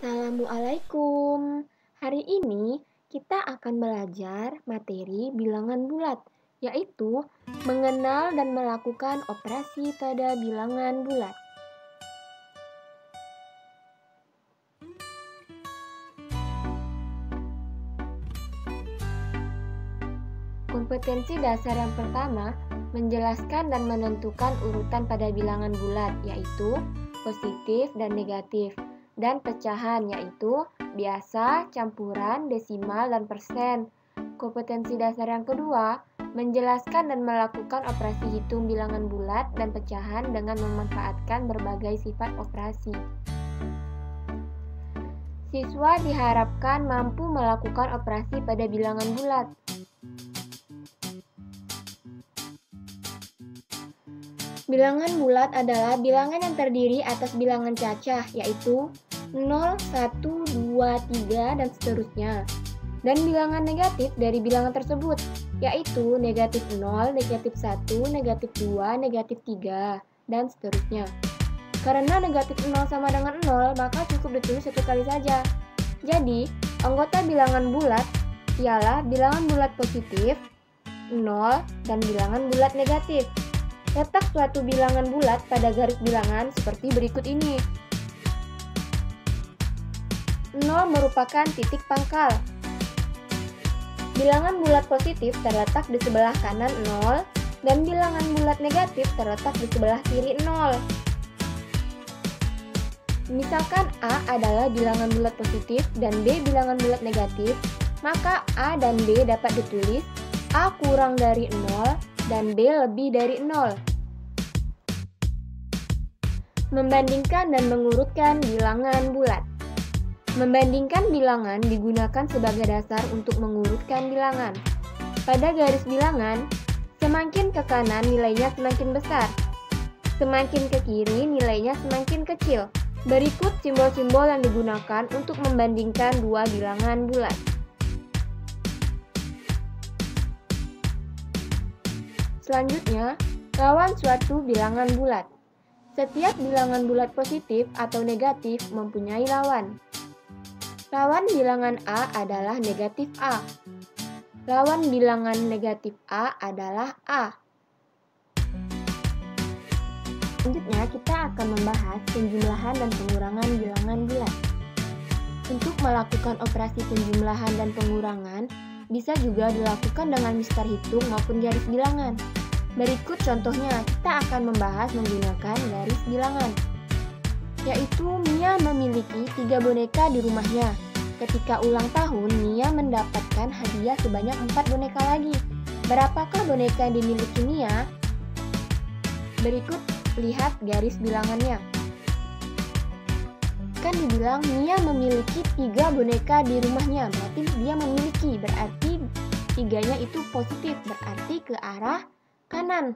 Assalamualaikum. Hari ini kita akan belajar materi bilangan bulat, yaitu mengenal dan melakukan operasi pada bilangan bulat. Kompetensi dasar yang pertama menjelaskan dan menentukan urutan pada bilangan bulat, yaitu positif dan negatif, dan pecahan, yaitu biasa, campuran, desimal, dan persen. Kompetensi dasar yang kedua menjelaskan dan melakukan operasi hitung bilangan bulat dan pecahan dengan memanfaatkan berbagai sifat operasi. Siswa diharapkan mampu melakukan operasi pada bilangan bulat. Bilangan bulat adalah bilangan yang terdiri atas bilangan cacah, yaitu 0, 1, 2, 3, dan seterusnya. Dan bilangan negatif dari bilangan tersebut, yaitu negatif 0, negatif 1, negatif 2, negatif 3, dan seterusnya. Karena negatif 0 sama dengan 0, maka cukup ditulis satu kali saja. Jadi, anggota bilangan bulat ialah bilangan bulat positif, 0, dan bilangan bulat negatif. Letak suatu bilangan bulat pada garis bilangan seperti berikut ini. 0 merupakan titik pangkal. Bilangan bulat positif terletak di sebelah kanan 0 dan bilangan bulat negatif terletak di sebelah kiri 0. Misalkan A adalah bilangan bulat positif dan B bilangan bulat negatif, maka A dan B dapat ditulis A kurang dari 0 dan B lebih dari 0. Membandingkan dan mengurutkan bilangan bulat. Membandingkan bilangan digunakan sebagai dasar untuk mengurutkan bilangan. Pada garis bilangan, semakin ke kanan nilainya semakin besar, semakin ke kiri nilainya semakin kecil. Berikut simbol-simbol yang digunakan untuk membandingkan dua bilangan bulat. Selanjutnya, lawan suatu bilangan bulat. Setiap bilangan bulat positif atau negatif mempunyai lawan. Lawan bilangan A adalah negatif A. Lawan bilangan negatif A adalah A. Selanjutnya, kita akan membahas penjumlahan dan pengurangan bilangan bulat. Untuk melakukan operasi penjumlahan dan pengurangan, bisa juga dilakukan dengan mistar hitung maupun garis bilangan. Berikut contohnya, kita akan membahas menggunakan garis bilangan, yaitu Mia memiliki 3 boneka di rumahnya. Ketika ulang tahun, Mia mendapatkan hadiah sebanyak 4 boneka lagi. Berapakah boneka yang dimiliki Mia? Berikut lihat garis bilangannya. Kan dibilang Mia memiliki 3 boneka di rumahnya, berarti dia memiliki, berarti 3-nya itu positif, berarti ke arah kanan.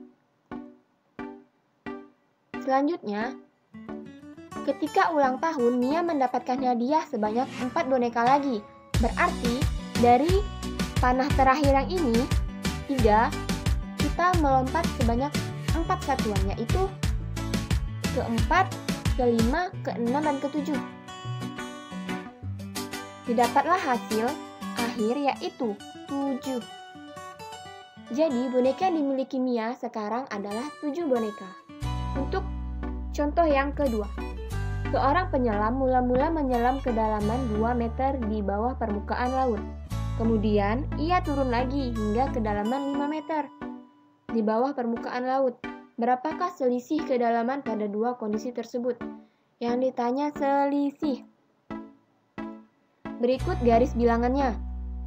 Selanjutnya, ketika ulang tahun, Mia mendapatkan hadiah sebanyak 4 boneka lagi. Berarti dari panah terakhir yang ini, 3, kita melompat sebanyak 4 satuan, yaitu ke-4, ke-5, ke-6, dan ke-7. Didapatlah hasil akhir yaitu 7. Jadi, boneka yang dimiliki Mia sekarang adalah 7 boneka. Untuk contoh yang kedua, seorang penyelam mula-mula menyelam kedalaman 2 meter di bawah permukaan laut. Kemudian, ia turun lagi hingga kedalaman 5 meter di bawah permukaan laut. Berapakah selisih kedalaman pada dua kondisi tersebut? Yang ditanya selisih. Berikut garis bilangannya.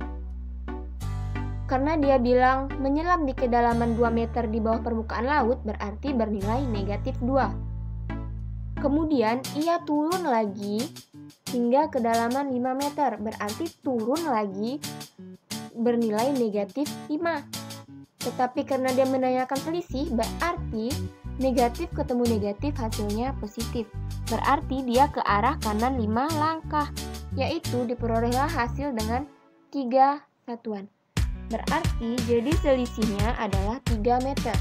Karena dia bilang menyelam di kedalaman 2 meter di bawah permukaan laut, berarti bernilai negatif 2. Kemudian ia turun lagi hingga kedalaman 5 meter, berarti turun lagi bernilai negatif 5. Tetapi karena dia menanyakan selisih, berarti negatif ketemu negatif hasilnya positif. Berarti dia ke arah kanan 5 langkah, yaitu diperolehlah hasil dengan 3 satuan. Berarti jadi selisihnya adalah 3 meter.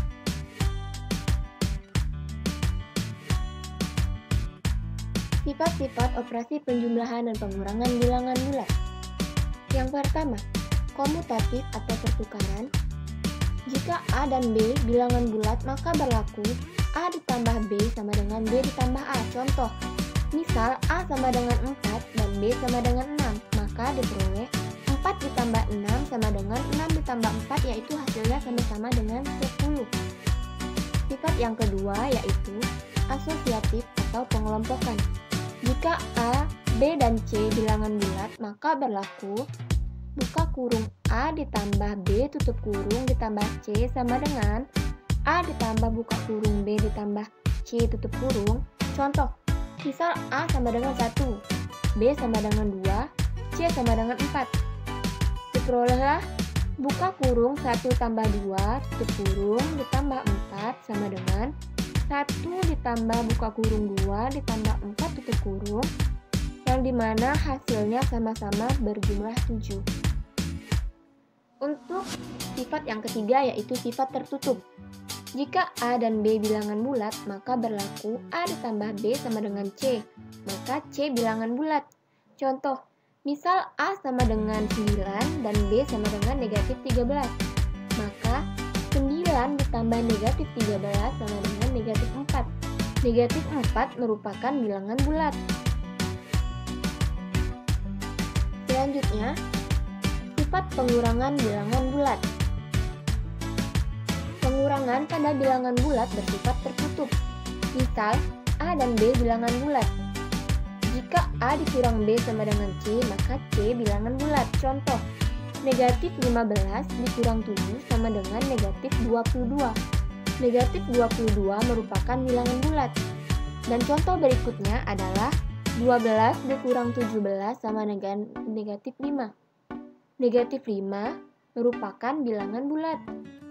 Sifat-sifat operasi penjumlahan dan pengurangan bilangan bulat. Yang pertama, komutatif atau pertukaran. Jika A dan B bilangan bulat, maka berlaku A ditambah B sama dengan B ditambah A. Contoh, misal A sama dengan 4 dan B sama dengan 6, maka diperoleh 4 ditambah 6 sama dengan 6 ditambah 4, yaitu hasilnya sama-sama dengan 10. Sifat yang kedua yaitu asosiatif atau pengelompokan. Jika A, B, dan C bilangan bulat, maka berlaku buka kurung A ditambah B tutup kurung ditambah C sama dengan A ditambah buka kurung B ditambah C tutup kurung. Contoh, misal A sama dengan 1, B sama dengan 2, C sama dengan 4. Diperolehlah buka kurung 1 tambah 2 tutup kurung ditambah 4 sama dengan 1 ditambah buka kurung 2 ditambah 4 tutup kurung, yang dimana hasilnya sama-sama berjumlah 7. Untuk sifat yang ketiga yaitu sifat tertutup. Jika A dan B bilangan bulat, maka berlaku A ditambah B sama dengan C, maka C bilangan bulat. Contoh, misal A sama dengan 9 dan B sama dengan negatif 13, maka 9 ditambah negatif 13 sama dengan negatif 4. Negatif 4 merupakan bilangan bulat. Selanjutnya, sifat pengurangan bilangan bulat. Pengurangan pada bilangan bulat bersifat tertutup. Misal, A dan B bilangan bulat. Jika A dikurang B sama dengan C, maka C bilangan bulat. Contoh, negatif 15 dikurang 7 sama dengan negatif 22. Negatif 22 merupakan bilangan bulat. Dan contoh berikutnya adalah 12 dikurang 17 sama dengan negatif 5. Negatif 5 merupakan bilangan bulat.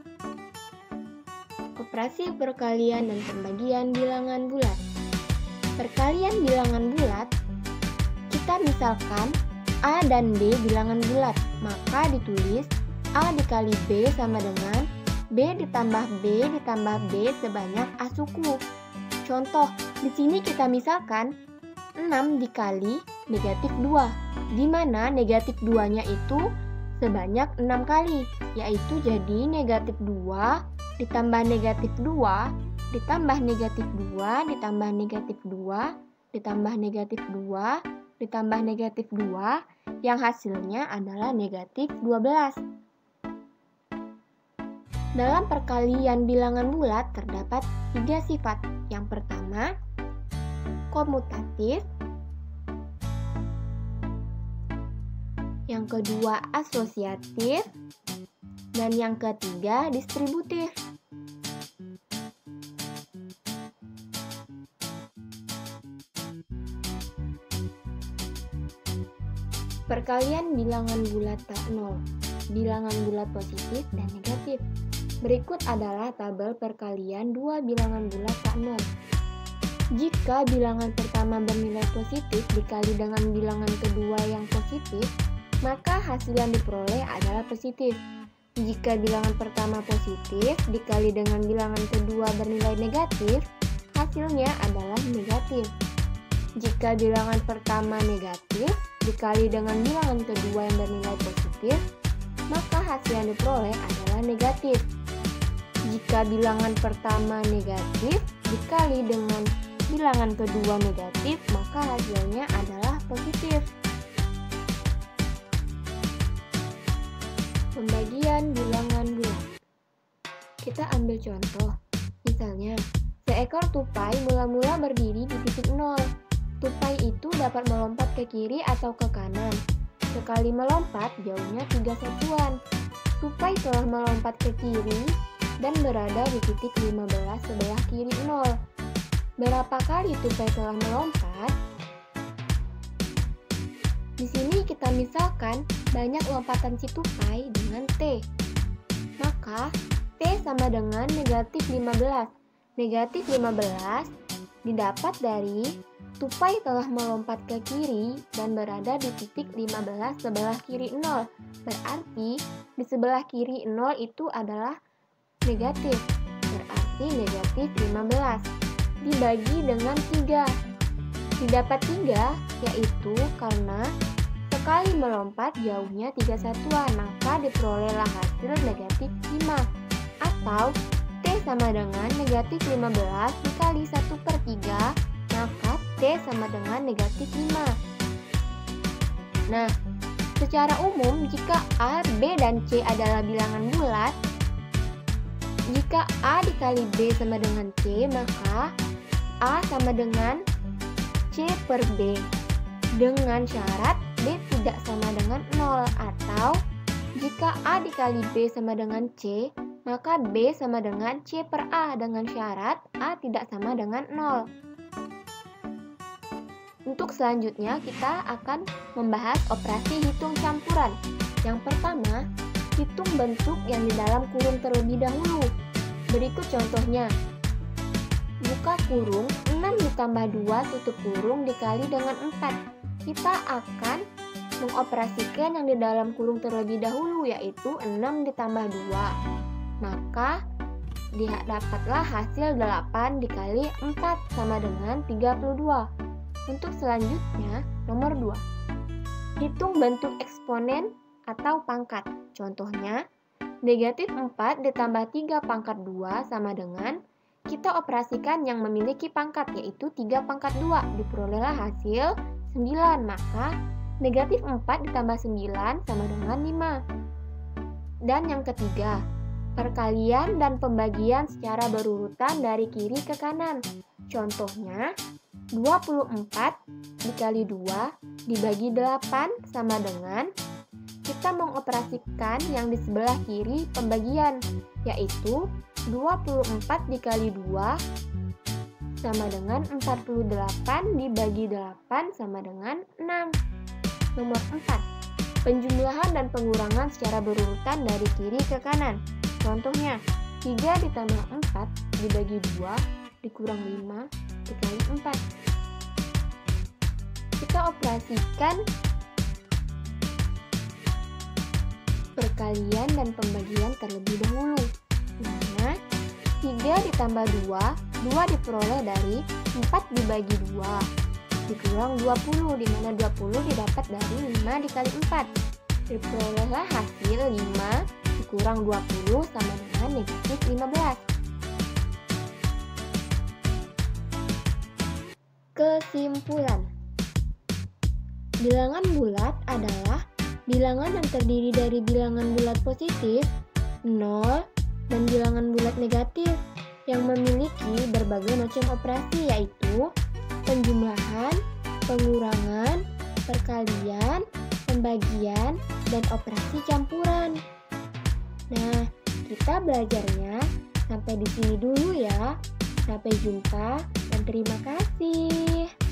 Operasi perkalian dan pembagian bilangan bulat. Perkalian bilangan bulat, kita misalkan A dan B bilangan bulat, maka ditulis A dikali B sama dengan B ditambah B ditambah B sebanyak A suku. Contoh, di sini kita misalkan 6 dikali negatif 2, di mana negatif 2-nya itu sebanyak 6 kali, yaitu jadi negatif 2 ditambah negatif 2 ditambah negatif 2 ditambah negatif 2 ditambah negatif 2 ditambah negatif 2, yang hasilnya adalah negatif 12. Dalam perkalian bilangan bulat terdapat 3 sifat. Yang pertama, komutatif. Yang kedua, asosiatif. Dan yang ketiga, distributif. Perkalian bilangan bulat tak nol, bilangan bulat positif dan negatif. Berikut adalah tabel perkalian dua bilangan bulat tak nol. Jika bilangan pertama bernilai positif dikali dengan bilangan kedua yang positif, maka hasil yang diperoleh adalah positif. Jika bilangan pertama positif dikali dengan bilangan kedua bernilai negatif, hasilnya adalah negatif. Jika bilangan pertama negatif dikali dengan bilangan kedua yang bernilai positif, maka hasil yang diperoleh adalah negatif. Jika bilangan pertama negatif dikali dengan bilangan kedua negatif, maka hasilnya adalah positif. Pembagian bilangan bulat. Kita ambil contoh. Misalnya, seekor tupai mula-mula berdiri di titik 0. Tupai itu dapat melompat ke kiri atau ke kanan. Sekali melompat, jauhnya 3 satuan. Tupai telah melompat ke kiri dan berada di titik 15 sebelah kiri 0. Berapa kali tupai telah melompat? Di sini kita misalkan banyak lompatan si tupai dengan T. Maka T sama dengan negatif 15. Negatif 15 didapat dari tupai telah melompat ke kiri dan berada di titik 15 sebelah kiri 0. Berarti di sebelah kiri 0 itu adalah negatif. Berarti negatif 15 dibagi dengan 3. Didapat 3, yaitu karena sekali melompat jauhnya 3 satuan, maka diperolehlah hasil negatif 5. Atau T sama dengan negatif 15 dikali 1/3, maka T sama dengan negatif 5. Nah, secara umum jika A, B, dan C adalah bilangan bulat, jika A dikali B sama dengan C, maka A sama dengan C per B. Dengan syarat B tidak sama dengan 0. Atau jika A dikali B sama dengan C, maka B sama dengan C per A dengan syarat A tidak sama dengan 0. Untuk selanjutnya kita akan membahas operasi hitung campuran. Yang pertama, hitung bentuk yang di dalam kurung terlebih dahulu. Berikut contohnya. Buka kurung 6 ditambah 2 tutup kurung dikali dengan 4. Kita akan mengoperasikan yang di dalam kurung terlebih dahulu, yaitu 6 ditambah 2. Maka dapatlah hasil 8 dikali 4 sama dengan 32. Untuk selanjutnya, nomor 2. Hitung bentuk eksponen atau pangkat. Contohnya, negatif 4 ditambah 3 pangkat 2 sama dengan, kita operasikan yang memiliki pangkat, yaitu 3 pangkat 2. Diperolehlah hasil 9, maka negatif 4 ditambah 9 sama dengan 5. Dan yang ketiga, perkalian dan pembagian secara berurutan dari kiri ke kanan. Contohnya, 24 dikali 2 dibagi 8 sama dengan, kita mengoperasikan yang di sebelah kiri pembagian, yaitu 24 dikali 2 sama dengan 48 dibagi 8 sama dengan 6. Nomor 4. Penjumlahan dan pengurangan secara berurutan dari kiri ke kanan. Contohnya, 3 ditambah 4 dibagi 2 dikurang 5 dikali 4. Kita operasikan perkalian dan pembagian terlebih dahulu. Dimana 3 ditambah 2 diperoleh dari 4 dibagi 2 dikurang 20, dimana 20 didapat dari 5 dikali 4. Diperolehlah hasil 5 dikurang 20 sama dengan negatif 15. Kesimpulan. Bilangan bulat adalah bilangan yang terdiri dari bilangan bulat positif, 0, dan bilangan bulat negatif yang memiliki berbagai macam operasi, yaitu penjumlahan, pengurangan, perkalian, pembagian, dan operasi campuran. Nah, kita belajarnya sampai di sini dulu ya. Sampai jumpa dan terima kasih.